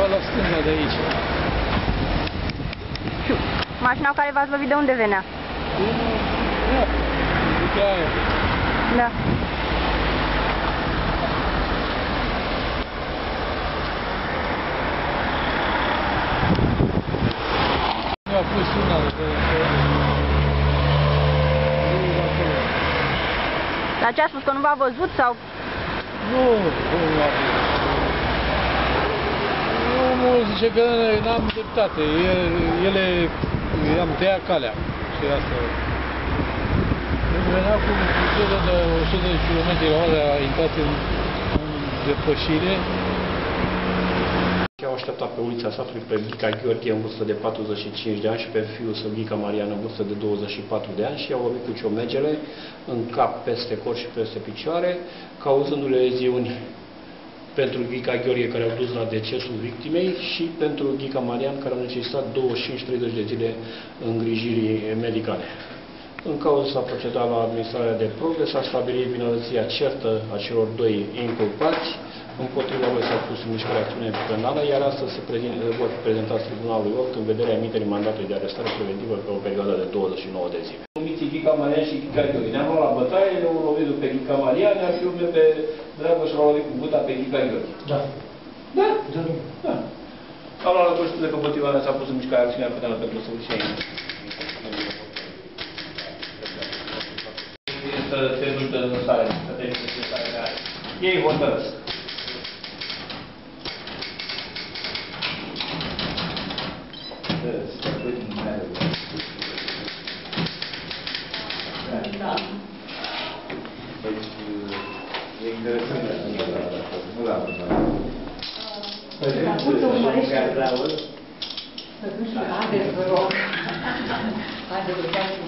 undeva la stânga de aici. Și mașina care v-ați lovit de unde venea? După aia. Da. Mi-a pus una de Dar ce a spus, că nu v-a văzut sau? nu l-a văzut. Omul zice că n-am dreptate. I-am tăiat calea. Și asta. Venea cu viteză de 100 de km/h, a intrat în depășire. Au așteptat pe ulița satului pe Ghica Gheorghe în vârstă de 45 de ani și pe fiul său Ghica Marian în vârstă de 24 de ani și i-au lovit cu ciomegele în cap, peste cor și peste picioare, cauzându-le leziuni pentru Ghica Gheorghe, care au dus la decesul victimei, și pentru Ghica Marian, care au necesitat 25-30 de zile îngrijirii medicale. În cauză s-a procedat la administrarea de probe, s-a stabilit vinovăția certă a celor doi inculpați, împotriva lui s-a pus în mișcare acțiune penală, iar astăzi vor fi prezentați Tribunalului Olt în vederea emiterii mandatului de arestare preventivă pe o perioadă de 29 de zile. Numiți Ghica Marian și Ghica Gheorghe. Ne-am luat la bătaie, le-au lovit pe Ghica Marian, iar fiul meu pe Dragoș l-au lovit cu buta pe Ghica Gheorghe. Da. Da? Da. Am luat la conștiință că motiva mea s-a pus în mișcare acțiunea penală pentru săvârșire. Să te duci în stare, să te duci în stare de are. Ei hotărăsc. Da. Deci, e interesant nu l-am văzut. Haideți, vă rog. Haideți,